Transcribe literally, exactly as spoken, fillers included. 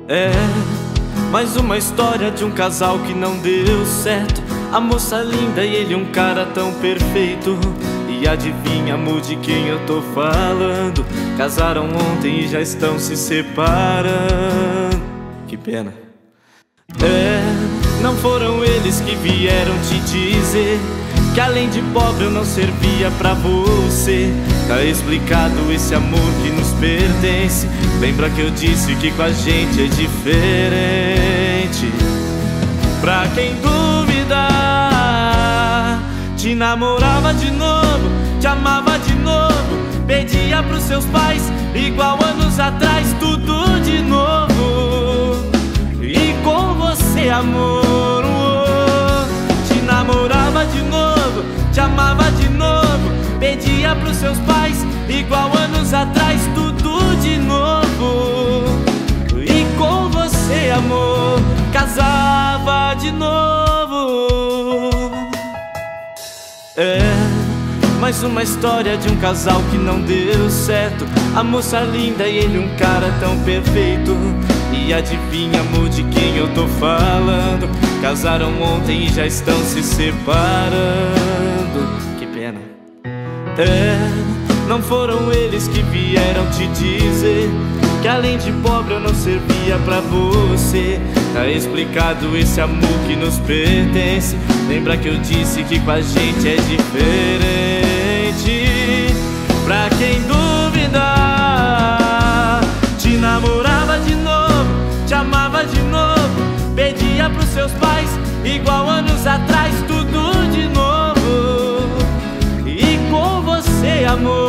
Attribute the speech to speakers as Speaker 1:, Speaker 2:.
Speaker 1: É mais uma história de um casal que não deu certo. A moça linda e ele um cara tão perfeito. E adivinha, amor, de quem eu tô falando? Casaram ontem e já estão se separando. Que pena. É, não foram eles que vieram te dizer que além de pobre eu não servia pra você. Tá explicado esse amor que nos pertence. Lembra que eu disse que com a gente é diferente. Pra quem duvidar, te namorava de novo, te amava de novo, pedia pros seus pais igual anos atrás, tudo de novo. E com você, amor, oh, te namorava de novo, te amava de novo, pedia pros seus pais igual anos atrás, tudo de novo. E com você, amor, casava de novo. É mais uma história de um casal que não deu certo. A moça linda e ele um cara tão perfeito. E adivinha, amor, de quem eu tô falando? Casaram ontem e já estão se separando. Que pena. É, não foram eles que vieram te dizer que além de pobre eu não servia pra você. Tá explicado esse amor que nos pertence. Lembra que eu disse que com a gente é diferente. Pra quem duvidar, te namorava de novo, te amava de novo, pedia pros seus pais igual anos atrás, tudo de novo. E com você, amor,